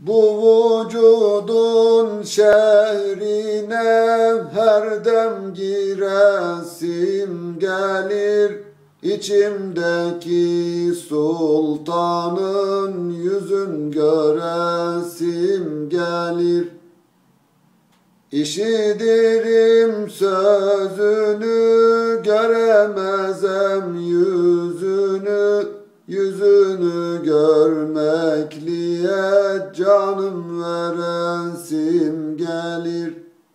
Bu vücudun şehrine her dem giresim gelir. İçimdeki sultanın yüzün göresim gelir. İşitirim sözünü, göremezem yüzünü. Yüzünü görmekliye canım veresim gelir.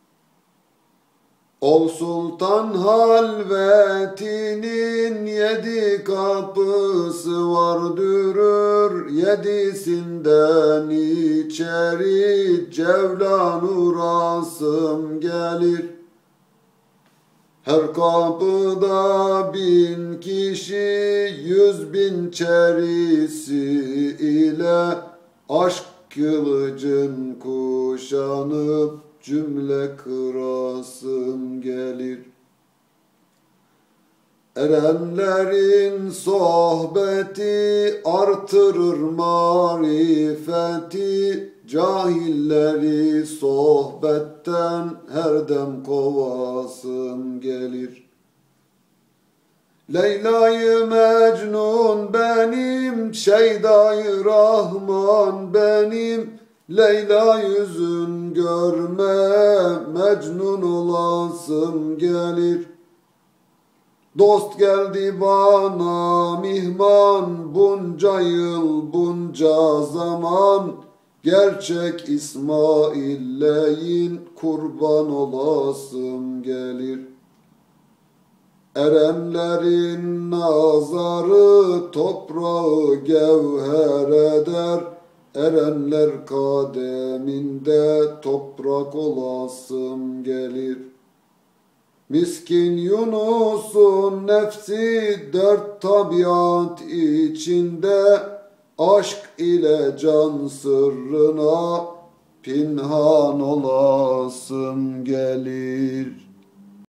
Ol sultan halvetinin 7 kapısı vardırır. 7'sinden içeri cevlan uğrasım gelir. Her kapıda 1000 kişi, 100.000 çerisi ile aşk kılıcın kuşanıp cümle kırasım gelir. Erenlerin sohbeti artırır marifeti, cahilleri sohbetten her dem kovasım gelir. Leyla-i Mecnun benim, Şeyda-i Rahman benim. Leyla yüzün görme, Mecnun olasım gelir. Dost geldi bana mihman, bunca yıl bunca zaman. Gerçek İsmail'leyin kurban olasım gelir. Erenlerin nazarı toprağı gevher eder. Erenler kademinde toprak olasım gelir. Miskin Yunus'un nefsi 4 tabiat içinde, aşk ile can sırrına pinhan olasım gelir.